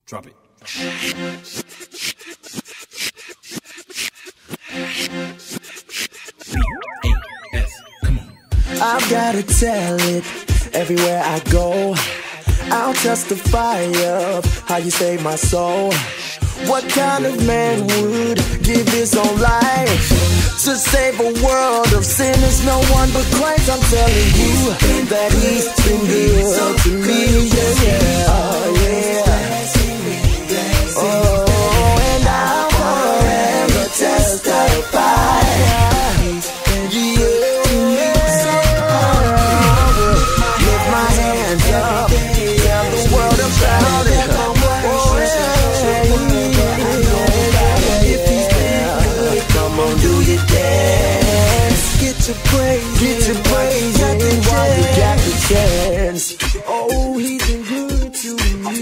Drop it. B-A-S, come on. I've gotta tell it everywhere I go. I'll testify of how you saved my soul. What kind of man would give his own life to save a world of sinners? No one but Christ. I'm telling you that he's been good to me. Oh, and I'll forever testify. Lift my hands up, tell the world about it. Get your praise while you got the chance. Oh, he's been good to me.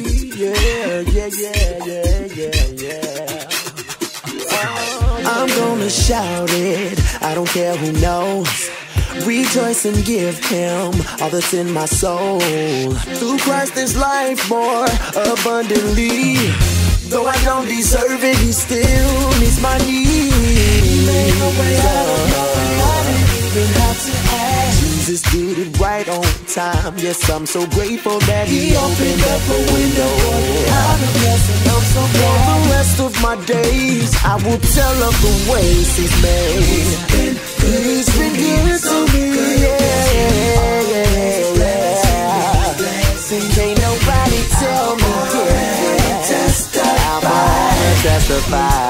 Yeah. I'm gonna shout it, I don't care who knows. Rejoice and give him all that's in my soul. Through Christ there's life more abundantly. Though I don't deserve it, he still meets my needs. Made a way out of no way, I didn't even have to ask. Jesus did it right on time. Yes, I'm so grateful that he opened up a window. I'm a blessing, I'm so glad. For the rest of my days, I will tell of the ways he's made. He's been good to me. Can't nobody tell me different. Testify.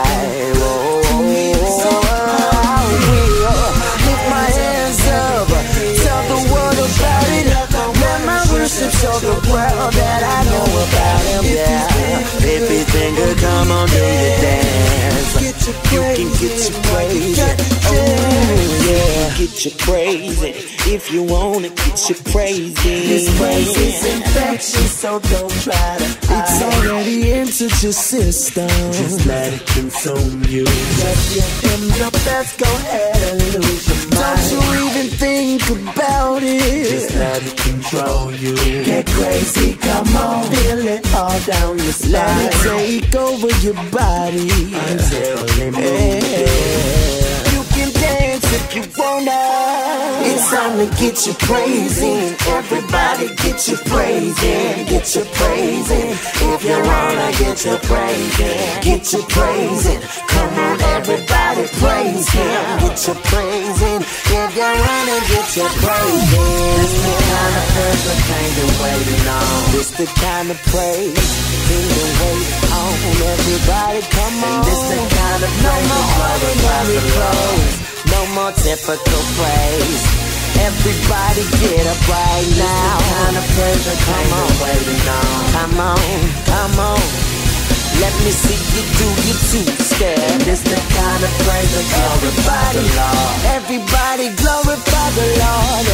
Show the world that I know about him, yeah. If he's been good, come on, do your dance. You can get your praise, oh yeah. Get your praise, if you want it, get your praise. This praise is infectious, so don't try to hide. It's already entered your system. Just let it consume you. Just give him the best, go ahead and lose your mind. Don't you even think about it. Just let it control you. Get crazy, come on, feel it all down your spine. Let it take over your body until it moves. You can dance if you wanna. It's time to get your praise in. Everybody get your praise in. Get your praise in. If you wanna get your praise in. Get your praise in. Come on, everybody praise him. Get your praise in. If you wanna get your praise in. This the kind of praise the kind of waiting on. This the kind of praise been waiting on. Everybody come on. And this the kind of praise no more ordinary clothes. No more typical praise. Everybody get up right now. This the kind of praise the kind of waiting on. Come on, come on. Let me see you do your two-step. This the kind of praise that glorify the Lord. Everybody glorify the Lord.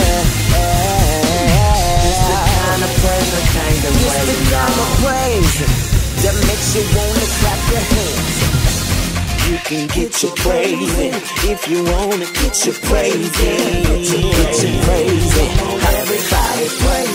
This the kind of praise that kind of waiting on. This the kind of praise that makes you wanna clap your hands. You can get your praise in. If you wanna get your praise in. Get your praise in. Everybody praise.